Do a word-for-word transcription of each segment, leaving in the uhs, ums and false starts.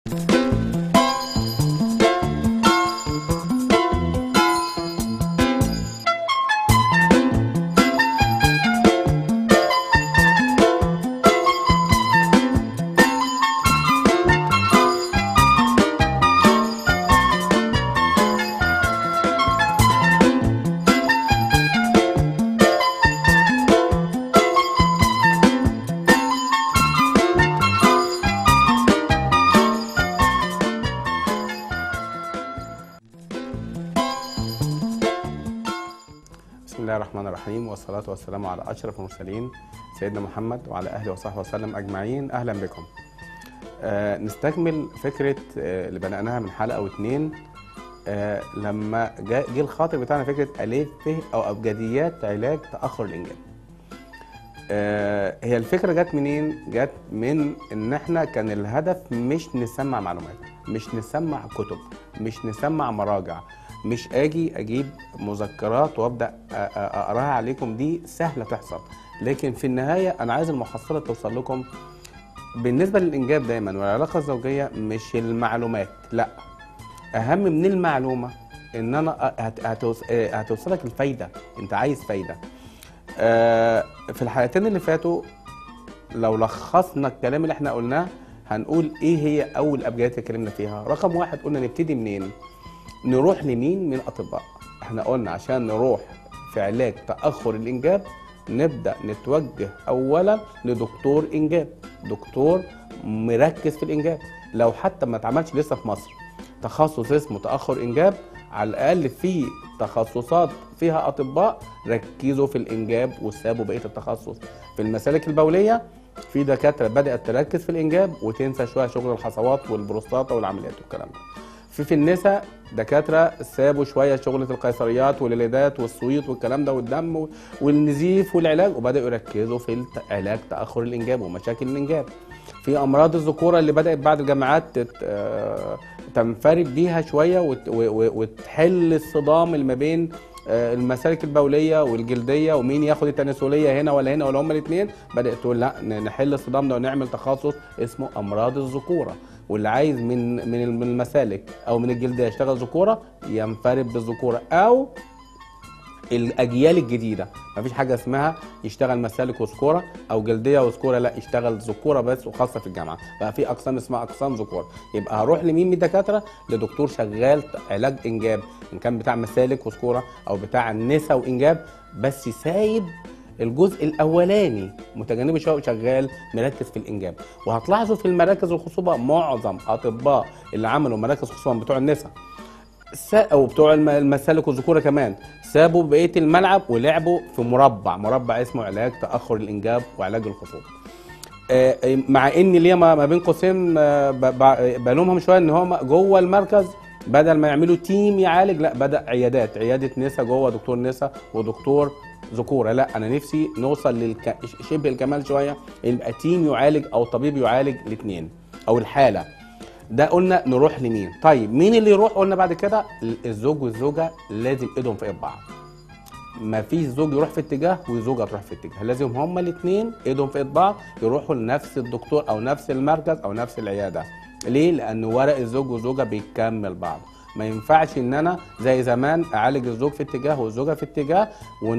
بسم الله الرحمن الرحيم، والصلاة والسلام على أشرف المرسلين سيدنا محمد وعلى أهله وصحبه وسلم أجمعين. أهلا بكم. آه نستكمل فكرة آه اللي بدأناها من حلقة واتنين. آه لما جه الخاطر بتاعنا فكرة ألف ف أو أبجديات علاج تأخر الإنجاب. آه هي الفكرة جت منين؟ جت من إن إحنا كان الهدف مش نسمع معلومات، مش نسمع كتب، مش نسمع مراجع، مش اجي اجيب مذكرات وابدا اقراها عليكم. دي سهله تحصل، لكن في النهايه انا عايز المحصله توصل لكم. بالنسبه للانجاب دايما والعلاقه الزوجيه مش المعلومات، لا، اهم من المعلومه ان انا هتوصلك الفايده. انت عايز فايده. في الحلقتين اللي فاتوا لو لخصنا الكلام اللي احنا قلناه هنقول ايه هي اول ابجديات اللي اتكلمنا فيها. رقم واحد قلنا نبتدي منين؟ نروح لمين من اطباء. احنا قلنا عشان نروح في علاج تاخر الانجاب نبدا نتوجه اولا لدكتور انجاب، دكتور مركز في الانجاب. لو حتى ما اتعملش لسه في مصر تخصص اسمه تاخر انجاب، على الاقل في تخصصات فيها اطباء ركزوا في الانجاب وسابوا بقيه التخصص. في المسالك البوليه في دكاتره بدات تركز في الانجاب وتنسى شويه شغل الحصوات والبروستاتا والعمليات والكلام ده. في في النساء دكاتره سابوا شويه شغله القيصريات والولادات والسويط والكلام ده والدم والنزيف والعلاج، وبداوا يركزوا في علاج تاخر الانجاب ومشاكل الانجاب. في امراض الذكوره اللي بدات بعد الجامعات تنفرد بيها شويه وتحل الصدام اللي ما بين المسالك البوليه والجلديه، ومين ياخد التناسليه هنا ولا هنا ولا هما الاثنين. بدات تقول لا، نحل الصدام ده ونعمل تخصص اسمه امراض الذكوره، واللي عايز من من المسالك او من الجلديه يشتغل ذكوره ينفرد بالذكوره، او الاجيال الجديده مفيش حاجه اسمها يشتغل مسالك وذكوره او جلديه وذكوره، لا، يشتغل ذكوره بس، وخاصه في الجامعه بقى في اقسام اسمها اقسام ذكوره. يبقى هروح لمين من الدكاتره؟ لدكتور شغال علاج انجاب، ان كان بتاع مسالك وذكوره او بتاع النساء وانجاب، بس سايب الجزء الاولاني متجنبه شويه وشغال مركز في الانجاب. وهتلاحظوا في المراكز الخصوبه معظم اطباء اللي عملوا مراكز خصوبه بتوع النساء او بتوع المسالك والذكوره كمان سابوا بقيه الملعب ولعبوا في مربع مربع اسمه علاج تاخر الانجاب وعلاج الخصوبه. مع ان ليه ما بين قوسين بلومهم شويه ان هم جوه المركز بدل ما يعملوا تيم يعالج، لا، بدا عيادات، عياده نساء جوه دكتور نساء ودكتور ذكوره. لا، انا نفسي نوصل لشبه الكمال شويه، يبقى تيم يعالج او طبيب يعالج الاثنين او الحاله. ده قلنا نروح لمين. طيب مين اللي يروح؟ قلنا بعد كده الزوج والزوجه لازم ايدهم في ايد بعض. ما فيش زوج يروح في اتجاه وزوجه تروح في اتجاه، لازم هما الاثنين ايدهم في ايد بعض يروحوا لنفس الدكتور او نفس المركز او نفس العياده. ليه؟ لان ورق الزوج والزوجه بيكمل بعض. ما ينفعش ان انا زي زمان اعالج الزوج في اتجاه والزوجه في اتجاه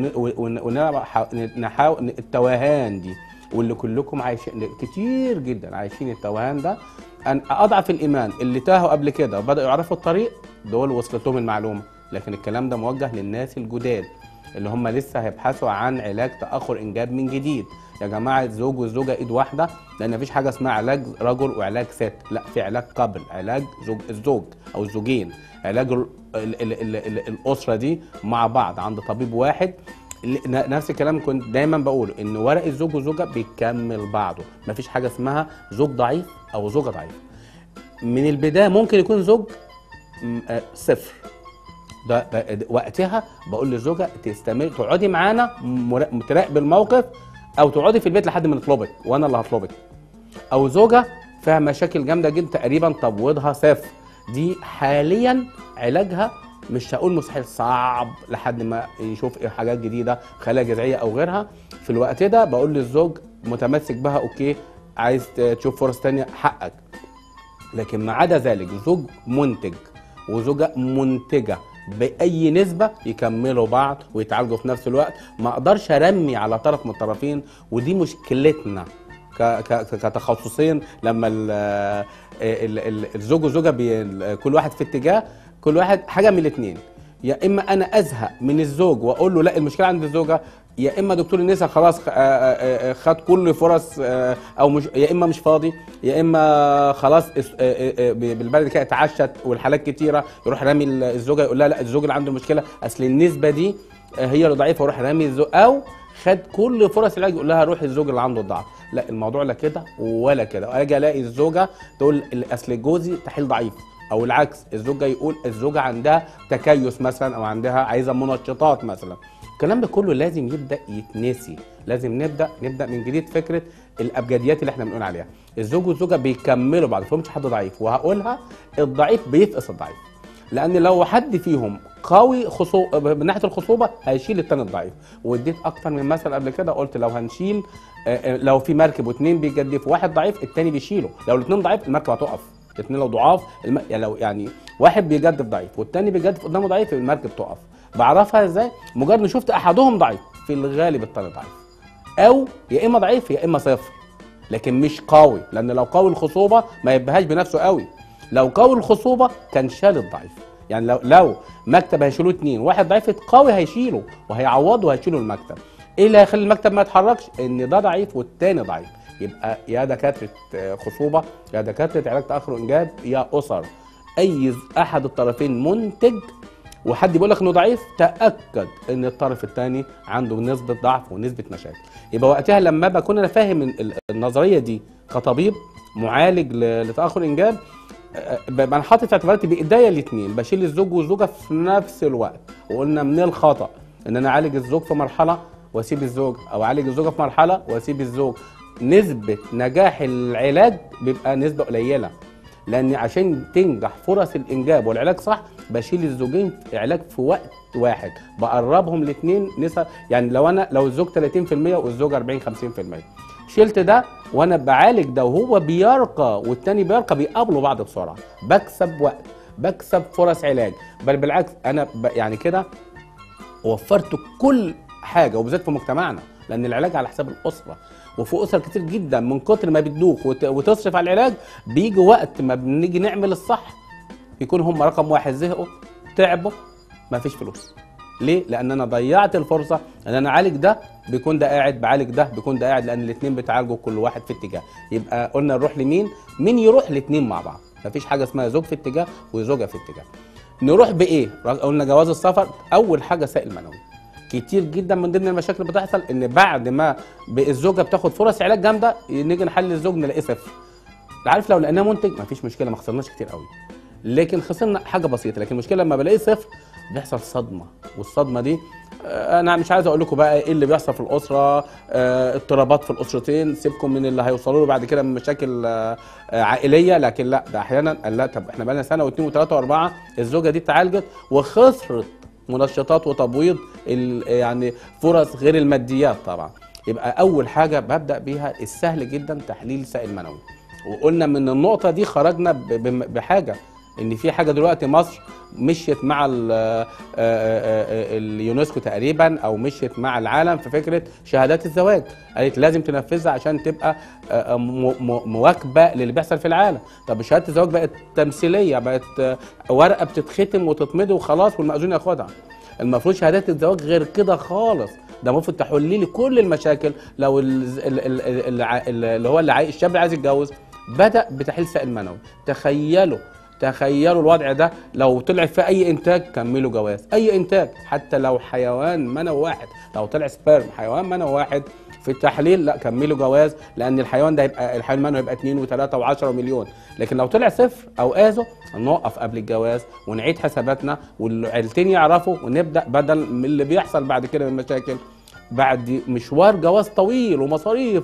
ونحاول التوهان دي، واللي كلكم عايشين كتير جدا عايشين التوهان ده. ان اضعف الايمان اللي تاهوا قبل كده وبداوا يعرفوا الطريق دول وصلت لهم المعلومه، لكن الكلام ده موجه للناس الجداد اللي هم لسه هيبحثوا عن علاج تاخر انجاب من جديد. يا جماعه الزوج والزوجه ايد واحده، لان مفيش حاجه اسمها علاج رجل وعلاج ست، لا، في علاج قبل، علاج زوج الزوج او الزوجين، علاج ال ال ال ال ال الاسره دي مع بعض عند طبيب واحد. نفس الكلام كنت دايما بقوله، ان ورق الزوج والزوجه بيكمل بعضه، مفيش حاجه اسمها زوج ضعيف او زوجه ضعيفه. من البدايه ممكن يكون زوج صفر، ده وقتها بقول للزوجه تستمر تقعدي معانا تراقب الموقف، او تقعدي في البيت لحد ما نطلبك وانا اللي هطلبك. او زوجه فيها مشاكل جامده جدا تقريبا تبويضها صفر، دي حاليا علاجها مش هقول مستحيل، صعب لحد ما يشوف حاجات جديده خلايا جذعيه او غيرها. في الوقت ده بقول للزوج متمسك بها، اوكي، عايز تشوف فرص ثانيه حقك. لكن ما عدا ذلك زوج منتج وزوجه منتجه باي نسبه يكملوا بعض ويتعالجوا في نفس الوقت. ما اقدرش ارمي على طرف من الطرفين، ودي مشكلتنا كتخصصين. لما ال ال ال الزوج والزوجه كل واحد في اتجاه، كل واحد حاجه من الاثنين، يا اما انا ازهق من الزوج واقول له لا المشكله عند الزوجه، يا اما دكتور النساء خلاص خد كل فرص او مش، يا اما مش فاضي، يا اما خلاص بالبلد كده اتعشت والحالات كتيره يروح رامي الزوجه يقول لها لا الزوج اللي عنده مشكله اصل النسبه دي هي اللي ضعيفه ويروح رامي الزوج، او خد كل فرص العلاج يقول لها روح الزوج اللي عنده الضعف. لا الموضوع لا كده ولا كده. اجي الاقي الزوجه تقول اصل جوزي تحيل ضعيف، او العكس الزوجه يقول الزوجه عندها تكيس مثلا او عندها عايزه منشطات مثلا. الكلام ده كله لازم يبدا يتنسي، لازم نبدا نبدا من جديد. فكره الابجديات اللي احنا بنقول عليها، الزوج والزوجه بيكملوا بعض، فهمش حد ضعيف، وهقولها الضعيف بيفقس الضعيف، لان لو حد فيهم قوي خصو... من ناحيه الخصوبه هيشيل التاني الضعيف. واديت اكتر من مثل قبل كده، قلت لو هنشيل لو في مركب واثنين بيجدفوا واحد ضعيف التاني بيشيله، لو الاثنين ضعيف المركب هتقف، الاثنين لو ضعاف الم... يعني لو يعني واحد بيجدف ضعيف والتاني بيجدف قدامه ضعيف المركب تقف. بعرفها ازاي؟ مجرد ما شفت احدهم ضعيف، في الغالب التاني ضعيف، او يا اما ضعيف يا اما صفر، لكن مش قوي، لان لو قوي الخصوبه ما يبقاش بنفسه قوي، لو قوي الخصوبه كان شال الضعيف. يعني لو لو مكتب هيشيلوه اثنين، واحد ضعيف قوي هيشيله وهيعوضه وهيشيله المكتب. ايه اللي هيخلي المكتب ما يتحركش؟ ان ده ضعيف والتاني ضعيف. يبقى يا دكاتره خصوبه يا دكاتره علاج تاخر وانجاب يا اسر، اي احد الطرفين منتج وحد بيقول لك انه ضعيف، تاكد ان الطرف الثاني عنده نسبه ضعف ونسبه مشاكل. يبقى وقتها لما بكون انا فاهم النظريه دي كطبيب معالج لتاخر الانجاب، ببقى انا حاطط في اعتباراتي بايديا الاثنين، بشيل الزوج والزوجه في نفس الوقت. وقلنا من الخطا ان انا اعالج الزوج في مرحله واسيب الزوج، او اعالج الزوجه في مرحله واسيب الزوج. نسبه نجاح العلاج بيبقى نسبه قليله، لان عشان تنجح فرص الانجاب والعلاج صح بشيل الزوجين علاج في وقت واحد، بقربهم الاثنين نسب. يعني لو انا لو الزوج ثلاثين في المية والزوج أربعين خمسين في المية، شلت ده وانا بعالج ده وهو بيرقى والتاني بيرقى، بيقابلوا بعض بسرعه، بكسب وقت، بكسب فرص علاج. بل بالعكس انا يعني كده وفرت كل حاجه، وبالذات في مجتمعنا، لان العلاج على حساب الاسره، وفي اسر كتير جدا من كتر ما بتدوخ وتصرف على العلاج بيجي وقت ما بنيجي نعمل الصح يكون هم رقم واحد زهقوا تعبوا ما فيش فلوس. ليه؟ لان انا ضيعت الفرصه ان انا اعالج ده، بيكون ده قاعد بعالج ده، بيكون ده قاعد، لان الاثنين بيتعالجوا كل واحد في اتجاه. يبقى قلنا نروح لمين؟ مين يروح الاثنين مع بعض، مفيش حاجه اسمها زوج في اتجاه وزوجه في اتجاه. نروح بايه؟ قلنا جواز السفر. اول حاجه سائل منوي. كتير جدا من ضمن المشاكل اللي بتحصل ان بعد ما الزوجه بتاخد فرص علاج جامده نيجي نحل الزوج نلاقيه صفر. عارف لو لقيناه منتج مفيش مشكله، ما خسرناش كتير قوي، لكن خسرنا حاجه بسيطه. لكن المشكله لما بلاقيه صفر بيحصل صدمه، والصدمه دي انا مش عايز اقول لكم بقى ايه اللي بيحصل في الاسره، اضطرابات في الاسرتين، سيبكم من اللي هيوصلوا له بعد كده من مشاكل عائليه. لكن لا، ده احيانا لا، طب احنا بقى لنا سنه واثنين وثلاثه واربعه الزوجه دي اتعالجت وخسرت منشطات وتبويض، يعني فرص غير الماديات طبعا. يبقى اول حاجه ببدا بيها السهل جدا تحليل سائل منوي. وقلنا من النقطه دي خرجنا بحاجه، ان في حاجه دلوقتي مصر مشيت مع اليونسكو تقريبا او مشيت مع العالم في فكره شهادات الزواج، قالت لازم تنفذها عشان تبقى مواكبه للي بيحصل في العالم. طب شهاده الزواج بقت تمثيليه، بقت ورقه بتتختم وتتمضي وخلاص والمأذون ياخدها. المفروض شهادات الزواج غير كده خالص، ده المفروض تحل لي كل المشاكل. لو اللي هو اللي الشاب اللي عايز يتجوز بدأ بتحليل سائل منوي، تخيلوا تخيلوا الوضع ده لو طلع في اي انتاج كملوا جواز، اي انتاج حتى لو حيوان منوي واحد، لو طلع سبيرم حيوان منوي واحد في التحليل لا كملوا جواز، لان الحيوان ده يبقى الحيوان المنوي يبقى اثنين وثلاثة وعشرة مليون. لكن لو طلع صفر او ازو نوقف قبل الجواز ونعيد حساباتنا والعيلتين يعرفوا، ونبدا بدل من اللي بيحصل بعد كده من مشاكل بعد مشوار جواز طويل ومصاريف،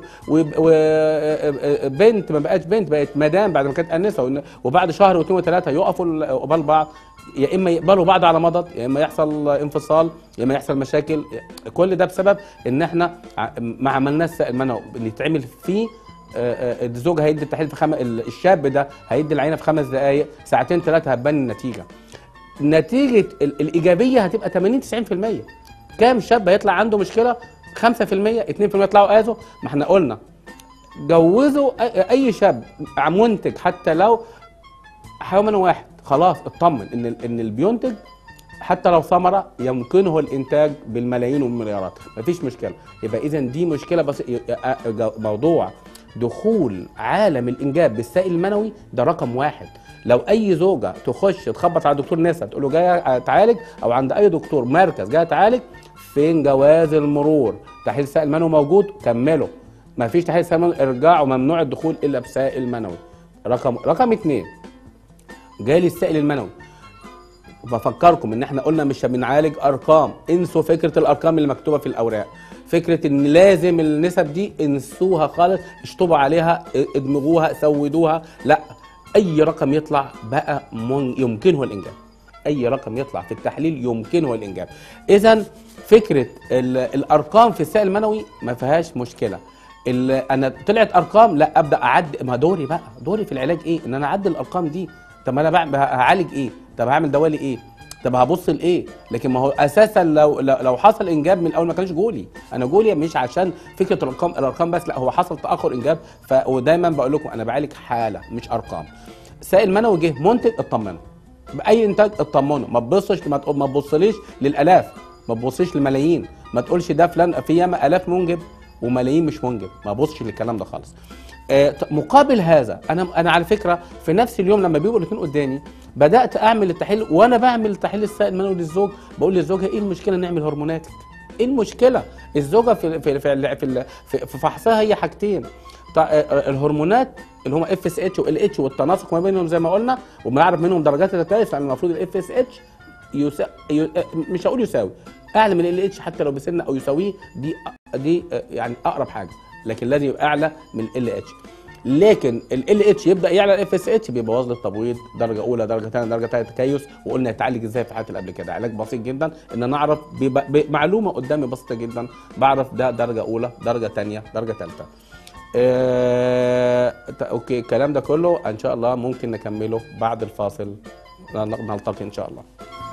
وبنت ما بقتش بنت بقت مدام بعد ما كانت انسه، وبعد شهر واثنين وثلاثه يقفوا قبال بعض، يا اما يقبلوا بعض على مضض، يا اما يحصل انفصال، يا اما يحصل مشاكل. كل ده بسبب ان احنا ما عملناش سائل منوي اللي يتعمل فيه الزوج هيدي التحليل في خم... الشاب ده هيدي العينه في خمس دقائق، ساعتين ثلاثه هتبان النتيجه. نتيجه الايجابيه هتبقى ثمانين تسعين في المية. كام شاب هيطلع عنده مشكله؟ خمسة في المية اتنين في المية يطلعوا اذوا. ما احنا قلنا جوزوا اي شاب منتج حتى لو حيوان واحد، خلاص اطمن ان ان اللي بينتج حتى لو ثمره يمكنه الانتاج بالملايين والمليارات، مفيش مشكله. يبقى اذا دي مشكله، بس موضوع دخول عالم الانجاب بالسائل المنوي ده رقم واحد. لو اي زوجه تخش تخبط على دكتور نسا تقول له جايه اتعالج، او عند اي دكتور مركز جايه اتعالج، فين جواز المرور؟ تحليل سائل منوي موجود، كمله. مفيش تحليل سائل منوي ارجعوا، ممنوع الدخول الا بسائل منوي. رقم رقم اثنين، جالي السائل المنوي. بفكركم ان احنا قلنا مش بنعالج ارقام، انسوا فكره الارقام اللي مكتوبه في الاوراق، فكره ان لازم النسب دي انسوها خالص، اشطبوا عليها، ادمجوها، سودوها، لا. اي رقم يطلع بقى يمكنه الانجاب، اي رقم يطلع في التحليل يمكنه الانجاب. اذا فكره الارقام في السائل المنوي ما فيهاش مشكله. انا طلعت ارقام، لا ابدا اعد، ما دوري بقى، دوري في العلاج ايه؟ ان انا اعدل الارقام دي. طب انا بعمل هعالج ايه؟ طب هعمل دوالي ايه؟ طب هبص لايه؟ لكن ما هو اساسا لو لو حصل انجاب من الاول ما كانش جولي، انا جولي مش عشان فكره الارقام الارقام بس، لا هو حصل تاخر انجاب. ف ودايما بقول لكم انا بعالج حاله مش ارقام. سائل منوي جه منتج، اطمنوا باي انتاج، اطمنوا. ما تبصش ما تبصليش للالاف، ما تبصيش للملايين، ما تقولش ده فلان في ياما الاف منجب وملايين مش منجب، ما بصش للكلام ده خالص. آه مقابل هذا انا انا على فكره في نفس اليوم لما بيبقوا الاثنين قدامي بدات اعمل التحليل، وانا بعمل التحليل السائل المنوي للزوج بقول للزوجه ايه المشكله نعمل هرمونات؟ ايه المشكله؟ الزوجه في في في في, في, في فحصها هي حاجتين، الهرمونات اللي هم اف اس اتش وال اتش والتناسق ما بينهم زي ما قلنا، وبنعرف منهم درجات التكيس، لان المفروض الاف اس اتش يسا... ي... مش هقول يساوي، اعلى من ال اتش حتى لو بسنه او يساويه، دي دي يعني اقرب حاجه، لكن لازم يبقى اعلى من ال اتش. لكن ال اتش يبدا يعلى الاف اس اتش بيبوظ لي التبويض درجه اولى درجه ثانيه درجه ثالثه تكيس. وقلنا يتعالج ازاي في الحالات اللي قبل كده، علاج بسيط جدا، ان انا اعرف بمعلومه قدامي بسيطه جدا، بعرف ده درجه اولى درجه ثانيه درجه ثالثه. آه... اوكي الكلام ده كله ان شاء الله ممكن نكمله بعد الفاصل، نلتقي ان شاء الله.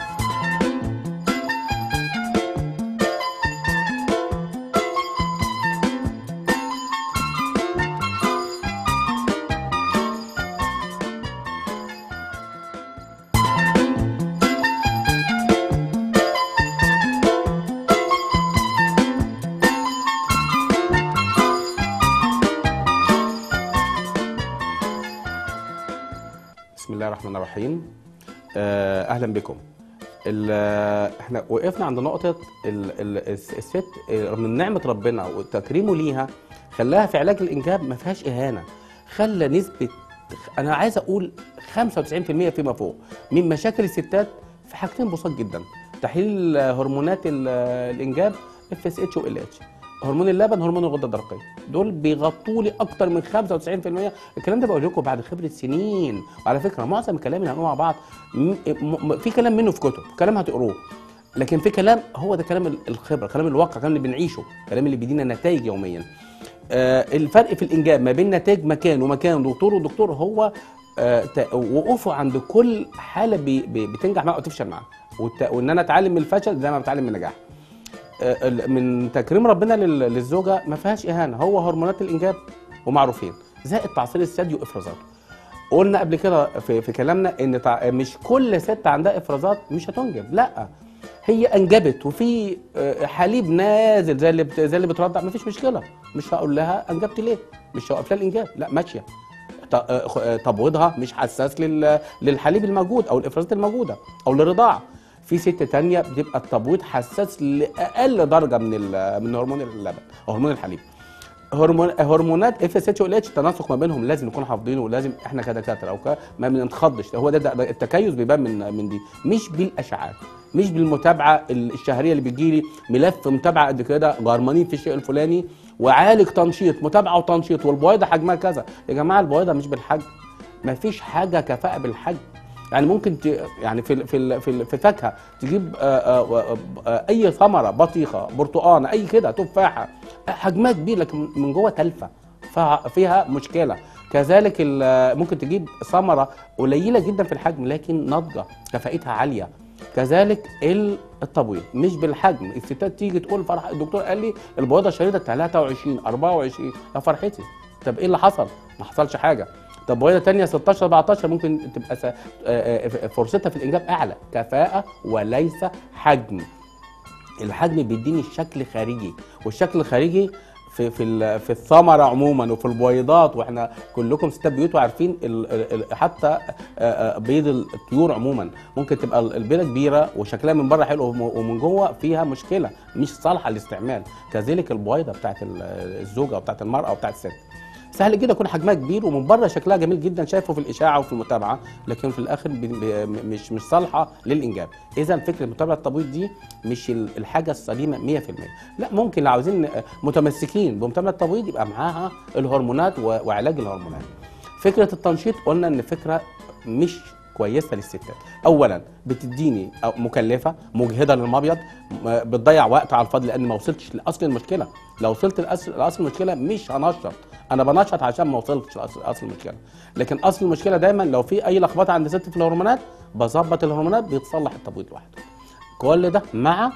بسم الله الرحمن الرحيم. اهلا بكم. احنا وقفنا عند نقطه ال ال الست من نعمه ربنا وتكريمه ليها خلاها في علاج الانجاب ما فيهاش اهانه، خلى نسبه انا عايز اقول خمسة وتسعين في المية فيما فوق من مشاكل الستات في حاجتين بسيط جدا، تحليل هرمونات الانجاب اف اس اتش وال اتش، هرمون اللبن، هرمون الغده الدرقيه، دول بيغطوا لي اكتر من خمسة وتسعين في المية. الكلام ده بقول لكم بعد خبره سنين، وعلى فكره معظم الكلام اللي هنقوله مع بعض في كلام منه في كتب، كلام هتقروه، لكن في كلام هو ده كلام الخبره، كلام الواقع، كلام اللي بنعيشه، كلام اللي بيدينا نتائج يوميا. آه الفرق في الانجاب ما بين نتائج مكان ومكان، دكتور ودكتور، هو آه وقوفه عند كل حاله بي بي بتنجح معاها وتفشل معاها، وان انا اتعلم من الفشل زي ما بتعلم من النجاح. من تكريم ربنا للزوجه ما فيهاش اهانه، هو هرمونات الانجاب ومعروفين، زائد تعصير الثدي وافرازاته. قلنا قبل كده في, في كلامنا ان مش كل ست عندها افرازات مش هتنجب، لا هي انجبت وفي حليب نازل زي اللي زي اللي بترضع، ما فيش مشكله، مش هقول لها انجبت ليه، مش هوقف لها الانجاب، لا ماشيه، تبويضها مش حساس للحليب الموجود او الافرازات الموجوده او للرضاعه. في ست تانية بتبقى التبويض حساس لاقل درجه من من هرمون اللبن او هرمون الحليب. هرمون هرمونات اف اس اتش وال اتش التناسق ما بينهم لازم نكون حافظينه، ولازم احنا كدكاتره او ما بنتخضش، هو ده, ده التكيس بيبان من من دي، مش بالاشعاعات، مش بالمتابعه الشهريه اللي بيجي لي ملف متابعه قد كده غرمانين في الشيء الفلاني وعالج تنشيط، متابعه وتنشيط، والبويضه حجمها كذا. يا جماعه البويضه مش بالحجم، ما فيش حاجه كفاءه بالحجم. يعني ممكن ت... يعني في في في في فاكهه تجيب آآ آآ اي ثمره، بطيخه، برتقانه، اي كده، تفاحه، حجمها كبير لكن من جوه تلفه، فيها فيها مشكله. كذلك ممكن تجيب ثمره قليله جدا في الحجم لكن ناضجه كفاءتها عاليه. كذلك التبويض مش بالحجم، الستات تيجي تقول فرح الدكتور قال لي البويضه الشريطه ثلاثة وعشرين أربعة وعشرين، يا فرحتي طب ايه اللي حصل؟ ما حصلش حاجه. طب بويضه ثانيه ستاشر سبعتاشر ممكن تبقى فرصتها في الانجاب اعلى، كفاءه وليس حجم. الحجم بيديني الشكل خارجي، والشكل الخارجي في في في الثمره عموما وفي البويضات، واحنا كلكم ستات بيوت وعارفين حتى بيض الطيور عموما ممكن تبقى البيضه كبيره وشكلها من بره حلو ومن جوه فيها مشكله مش صالحه للاستعمال. كذلك البويضه بتاعت الزوجه وبتاعت المراه وبتاعت الست سهل جدا يكون حجمها كبير ومن بره شكلها جميل جدا شايفه في الاشاعه وفي المتابعه، لكن في الاخر مش مش صالحه للانجاب. اذا فكره متابعه التبويض دي مش الحاجه السليمه مية في المية. لا، ممكن لو عاوزين متمسكين بمتابعه التبويض يبقى معاها الهرمونات وعلاج الهرمونات. فكره التنشيط قلنا ان فكره مش كويسه للستات. اولا بتديني مكلفه مجهده للمبيض، بتضيع وقت على الفاضي لان ما وصلتش لاصل المشكله. لو وصلت لاصل المشكله مش هنشط، انا بنشط عشان ما وصلتش لاصل المشكله. لكن اصل المشكله دايما لو في اي لخبطه عند ست في الهرمونات بظبط الهرمونات بيتصلح التبويض لوحده. كل ده مع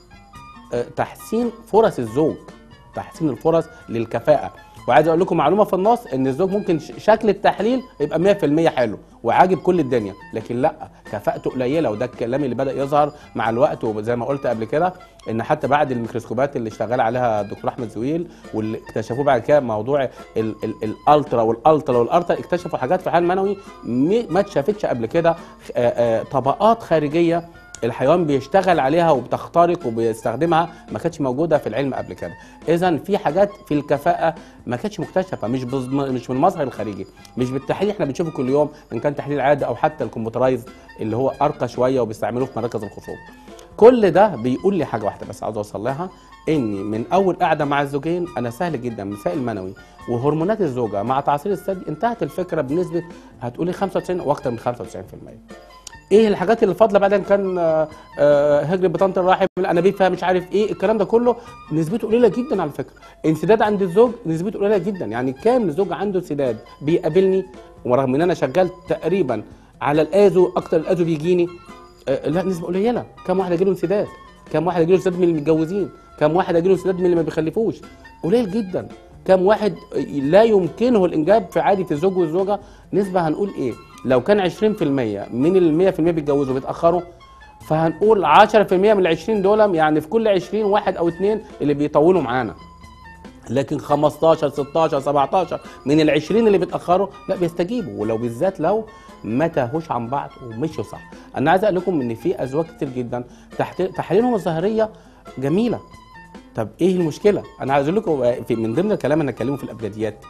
تحسين فرص الزوج، تحسين الفرص للكفاءه. وعايز اقول لكم معلومه في النص ان الزوج ممكن شكل التحليل يبقى مية في المية حلو وعاجب كل الدنيا، لكن لا، كفاءته قليله. وده الكلام اللي بدا يظهر مع الوقت، وزي ما قلت قبل كده ان حتى بعد الميكروسكوبات اللي اشتغل عليها الدكتور احمد زويل واللي اكتشفوه بعد كده موضوع الالترا والالترا والالترا، اكتشفوا حاجات في الحيوان المنوي ما اتشافتش قبل كده، طبقات خارجيه الحيوان بيشتغل عليها وبتخترق وبيستخدمها ما كانتش موجوده في العلم قبل كده. اذا في حاجات في الكفاءه ما كانتش مكتشفه، مش مش من المظهر الخارجي، مش بالتحليل احنا بنشوفه كل يوم ان كان تحليل عادي او حتى الكمبيوترايز اللي هو ارقى شويه وبيستعملوه في مراكز الخصوبه. كل ده بيقول لي حاجه واحده بس عاوز اوصل لها، اني من اول قعده مع الزوجين انا سهل جدا مسائل منوي وهرمونات الزوجه مع تعصير الثدي انتهت الفكره بنسبه هتقولي خمسة وتسعين واكثر من خمسة وتسعين في المية. ايه الحاجات اللي فاضله بعدين كان هجر بطانه الرحم، الانابيب فيها مش عارف ايه، الكلام ده كله نسبته قليله جدا على فكره. انسداد عند الزوج نسبته قليله جدا، يعني كام زوج عنده انسداد بيقابلني ورغم ان انا شغال تقريبا على الازو اكتر الازو بيجيني لا نسبه قليله. كام واحد هيجي له انسداد؟ كام واحد هيجي له انسداد من اللي متجوزين؟ كام واحد هيجي له انسداد من اللي ما بيخلفوش؟ قليل جدا. كام واحد لا يمكنه الانجاب في عاده الزوج والزوجه؟ نسبه هنقول ايه؟ لو كان عشرين في المية من ال مية في المية بيتجوزوا بيتاخروا، فهنقول عشرة في المية من ال عشرين دول، يعني في كل عشرين واحد او اثنين اللي بيطولوا معانا. لكن خمستاشر ستاشر سبعتاشر من ال عشرين اللي بيتاخروا لا بيستجيبوا، ولو بالذات لو ما تاهوش عن بعض ومشوا صح. انا عايز اقول لكم ان في ازواج كتير جدا تحاليلهم الظاهريه جميله. طب ايه المشكله؟ انا عايز اقول لكم في من ضمن الكلام انا هتكلمه في الابجديات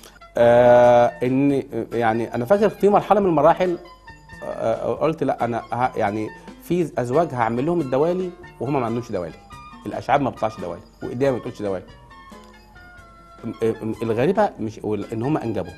آه ان يعني انا فاكر في مرحله من المراحل آه قلت لا انا يعني في ازواج هعمل لهم الدوالي وهم ما عندهمش دوالي، الاشعاب ما بتطلعش دوالي وايديها ما بتقولش دوالي. الغريبه مش ان هم انجبوا.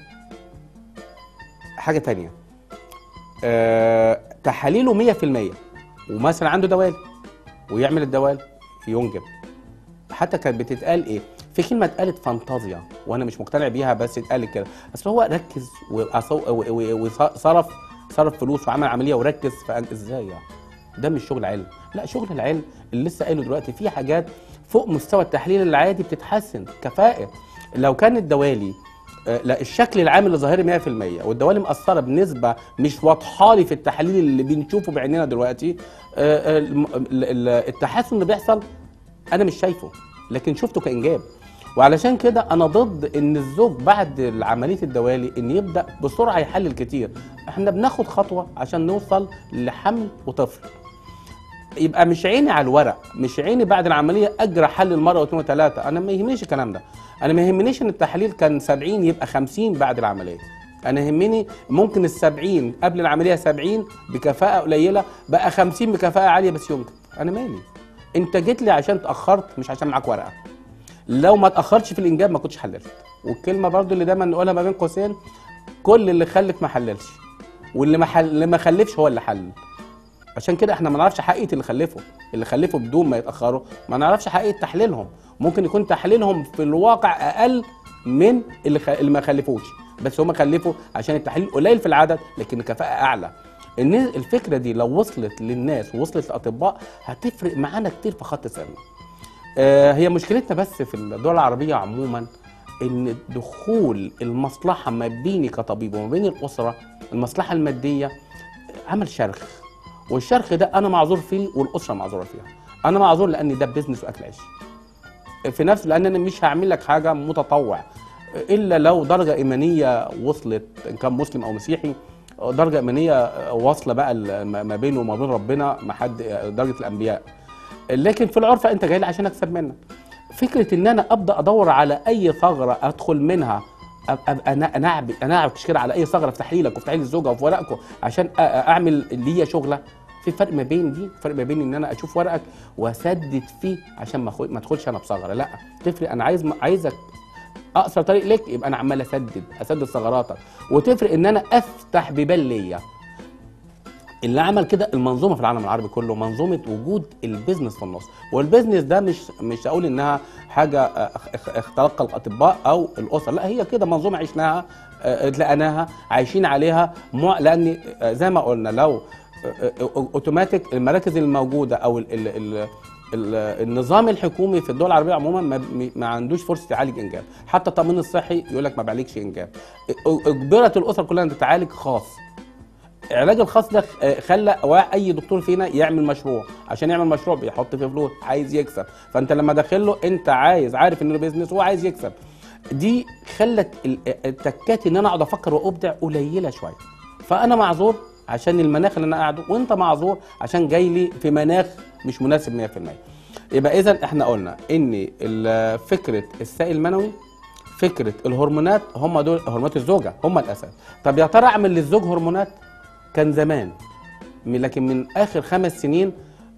حاجه ثانيه آه تحاليله مية في المية ومثلا عنده دوالي ويعمل الدوالي ينجب. حتى كانت بتتقال ايه؟ في كلمه اتقالت فانتازيا وانا مش مقتنع بيها بس اتقالت كده، اصل هو ركز وصرف صرف فلوس وعمل عمليه وركز ازاي يعني؟ ده مش شغل علم. لا، شغل العلم اللي لسه قايله دلوقتي في حاجات فوق مستوى التحليل العادي بتتحسن كفاءه. لو كان الدوالي لا الشكل العام اللي ظاهري مية في المية والدوالي مأثره بنسبه مش واضحه لي في التحليل اللي بنشوفه بعيننا دلوقتي، التحسن اللي بيحصل انا مش شايفه لكن شفته كانجاب. وعلشان كده انا ضد ان الزوج بعد عمليه الدوالي ان يبدا بسرعه يحلل كتير. احنا بناخد خطوه عشان نوصل لحمل وطفل. يبقى مش عيني على الورق، مش عيني بعد العمليه اجرى حلل مره واثنين وثلاثه، انا ما يهمنيش الكلام ده. انا ما يهمنيش ان التحاليل كان سبعين يبقى خمسين بعد العمليه. انا يهمني ممكن السبعين قبل العمليه سبعين بكفاءه قليله بقى خمسين بكفاءه عاليه بس يمكن. انا مالي؟ انت جيت لي عشان اتاخرت مش عشان معاك ورقه. لو ما اتاخرتش في الانجاب ما كنتش حللت. والكلمه برضو اللي دايما نقولها ما بين قوسين، كل اللي خلف ما حللش واللي ما حل... اللي ما خلفش هو اللي حلل. عشان كده احنا ما نعرفش حقيقه اللي خلفوا اللي خلفوا بدون ما يتاخروا، ما نعرفش حقيقه تحليلهم. ممكن يكون تحليلهم في الواقع اقل من اللي, خ... اللي ما خلفوش، بس هم خلفوا عشان التحليل قليل في العدد لكن الكفاءه اعلى. ان الفكره دي لو وصلت للناس ووصلت للاطباء هتفرق معانا كتير في خط سيرنا. آه هي مشكلتنا بس في الدول العربيه عموما ان دخول المصلحه ما بيني كطبيب وما بين الاسره، المصلحه الماديه، عمل شرخ، والشرخ ده انا معذور فيه والاسره معذوره فيها. انا معذور لان ده بيزنس واكل عيش في نفسه، لان انا مش هعمل لك حاجه متطوع الا لو درجه ايمانيه وصلت، ان كان مسلم او مسيحي، درجه ايمانيه واصله بقى ما بينه وما بين ربنا ما حد درجه الانبياء. لكن في العرف انت جاي لي عشان اكسب منك. فكره ان انا ابدا ادور على اي ثغره ادخل منها، ابقى انعب انعب كده على اي ثغره في تحليلك وفي تحليل الزوجه وفي ورقكم عشان اعمل ليا شغله. في فرق ما بين دي، فرق ما بين ان انا اشوف ورقك واسدد فيه عشان ما ما ادخلش انا بثغره، لا تفرق. انا عايز عايزك اقصر طريق لك، يبقى انا عمال اسدد اسدد ثغراتك، وتفرق ان انا افتح بيبان ليا. اللي عمل كده المنظومه في العالم العربي كله، منظومه وجود البيزنس في النص. والبيزنس ده مش مش اقول انها حاجه اختلقها الاطباء او الاسر، لا هي كده منظومه عشناها، اتلقناها عايشين عليها. لان زي ما قلنا لو اوتوماتيك المراكز الموجوده او ال ال ال ال النظام الحكومي في الدول العربيه عموما ما, ما عندوش فرصه يعالج انجاب. حتى التامين الصحي يقول لك ما بعالجش انجاب. اجبرت الاسر كلها ان تتعالج خاص. العلاج الخاص ده خلى اي دكتور فينا يعمل مشروع، عشان يعمل مشروع بيحط فيه فلوس، عايز يكسب. فانت لما داخله انت عايز عارف انه بيزنس وهو عايز يكسب. دي خلت التكات ان انا اقعد افكر وابدع قليله شويه. فانا معذور عشان المناخ اللي انا قاعده، وانت معذور عشان جاي لي في مناخ مش مناسب مية في المية. يبقى اذا احنا قلنا ان فكره السائل المنوي، فكره الهرمونات، هم دول هرمونات الزوجه هم الاساس. طب يا ترى اعمل للزوج هرمونات؟ كان زمان، لكن من اخر خمس سنين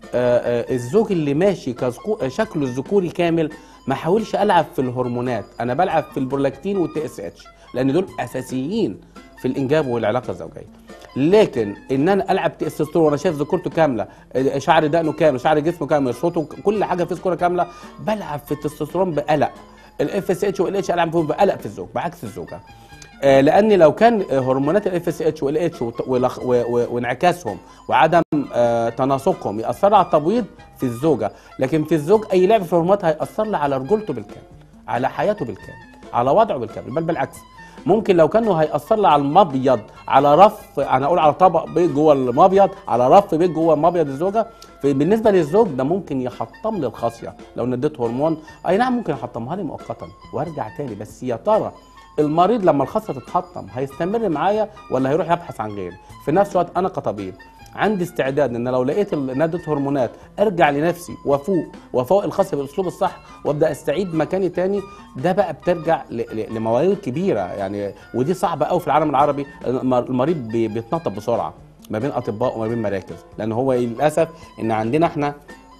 الزوج اللي ماشي شكله الذكوري كامل ما حاولش العب في الهرمونات، انا بلعب في البرولاكتين والتي اس اتش لان دول اساسيين في الانجاب والعلاقه الزوجيه. لكن ان انا العب تستوستيرون وانا شايف ذكورته كامله، شعر دقنه كامل، شعر جسمه كامل، صوته، كل حاجه في ذكوره كامله، بلعب في التستوستيرون بقلق. الاف اس اتش والاتش العب فيهم بقلق في الزوج بعكس الزوجه. آه لان لو كان هرمونات الاف اس اتش والاتش وانعكاسهم وعدم آه تناسقهم ياثر على التبويض في الزوجه، لكن في الزوج اي لعب في الهرمونات هياثر له على رجولته بالكامل، على حياته بالكامل، على وضعه بالكامل، بل بالعكس. ممكن لو كانوا هيأثر لي على المبيض، على رف، انا اقول على طبق بيض جوه المبيض، على رف بيض جوه مبيض الزوجه، بالنسبه للزوج ده ممكن يحطم لي الخصيه لو نديت هرمون. اي نعم ممكن يحطمها لي مؤقتا وارجع تاني، بس يا ترى المريض لما الخصيه تتحطم هيستمر معايا ولا هيروح يبحث عن غيري؟ في نفس الوقت انا كطبيب عندي استعداد ان لو لقيت ندت هرمونات ارجع لنفسي وافوق وافوق الخصيه بالاسلوب الصح وابدا استعيد مكاني تاني. ده بقى بترجع لموارد كبيره يعني، ودي صعبه قوي في العالم العربي. المريض بيتنطط بسرعه ما بين اطباء وما بين مراكز، لان هو للاسف ان عندنا احنا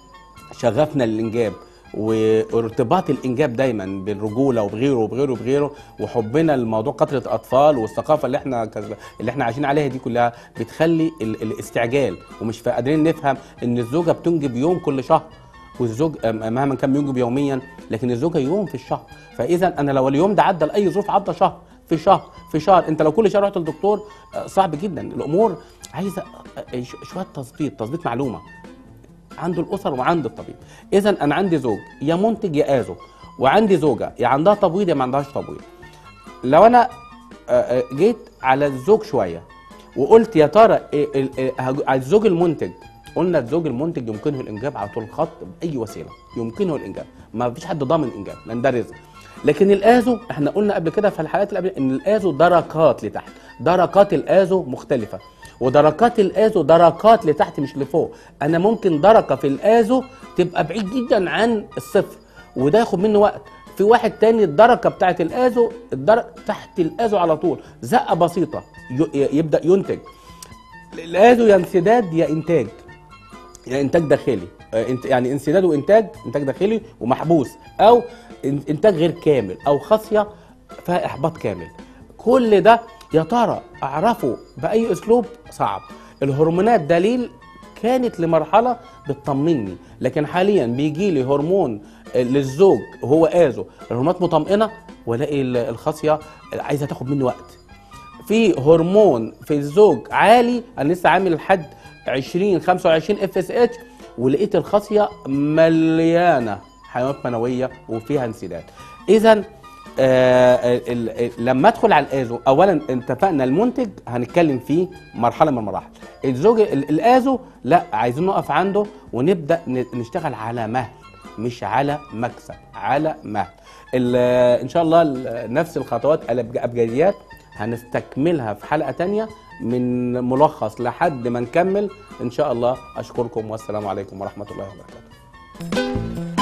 شغفنا للانجاب وارتباط الانجاب دايما بالرجوله وبغيره وبغيره وبغيره، وحبنا لموضوع قتله الاطفال والثقافه اللي احنا اللي احنا عايشين عليها دي كلها بتخلي الاستعجال، ومش قادرين نفهم ان الزوجه بتنجب يوم كل شهر، والزوج مهما كان بينجب يوميا لكن الزوجه يوم في الشهر. فاذا انا لو اليوم ده عدى لاي ظروف عدى شهر في شهر في شهر، انت لو كل شهر رحت للدكتور صعب جدا. الامور عايزه شويه تظبيط، تظبيط معلومه عند الاسر وعند الطبيب. اذا انا عندي زوج يا منتج يا آزو، وعندي زوجه يا عندها تبويض يا ما عندهاش تبويض. لو انا جيت على الزوج شويه وقلت يا ترى الزوج المنتج، قلنا الزوج المنتج يمكنه الانجاب على طول الخط باي وسيله، يمكنه الانجاب، ما فيش حد ضامن انجاب لان ده رزق. لكن الآزو احنا قلنا قبل كده في الحلقات اللي قبل ان الآزو دركات لتحت، دركات الآزو مختلفه، ودركات الآزو دركات لتحت مش لفوق. انا ممكن دركه في الآزو تبقى بعيد جدا عن الصفر وده ياخد منه وقت. في واحد تاني الدركه بتاعت الآزو الدرك تحت الآزو على طول، زقه بسيطه يبدا ينتج. الآزو يا انسداد يا انتاج، يا انتاج داخلي، يعني انسداد وانتاج، انتاج داخلي ومحبوس، او انتاج غير كامل، او خصيه فيها احباط كامل. كل ده يا ترى اعرفه باي اسلوب؟ صعب. الهرمونات دليل كانت لمرحله بتطمني، لكن حاليا بيجي لي هرمون للزوج هو ازو، الهرمونات مطمئنه، والاقي الخصيه عايزه تاخد مني وقت. في هرمون في الزوج عالي، انا لسه عامل لحد عشرين خمسة وعشرين اف اس اتش، ولقيت الخصيه مليانه حيوانات منويه وفيها انسداد. اذا آه لما ادخل على الازو، اولا اتفقنا المنتج هنتكلم فيه مرحله من المراحل. الزوج الازو لا، عايزين نقف عنده ونبدا نشتغل على مهل، مش على مكسب، على مهل. ان شاء الله نفس الخطوات الابجديات هنستكملها في حلقه تانية من ملخص لحد ما نكمل ان شاء الله. اشكركم والسلام عليكم ورحمه الله وبركاته.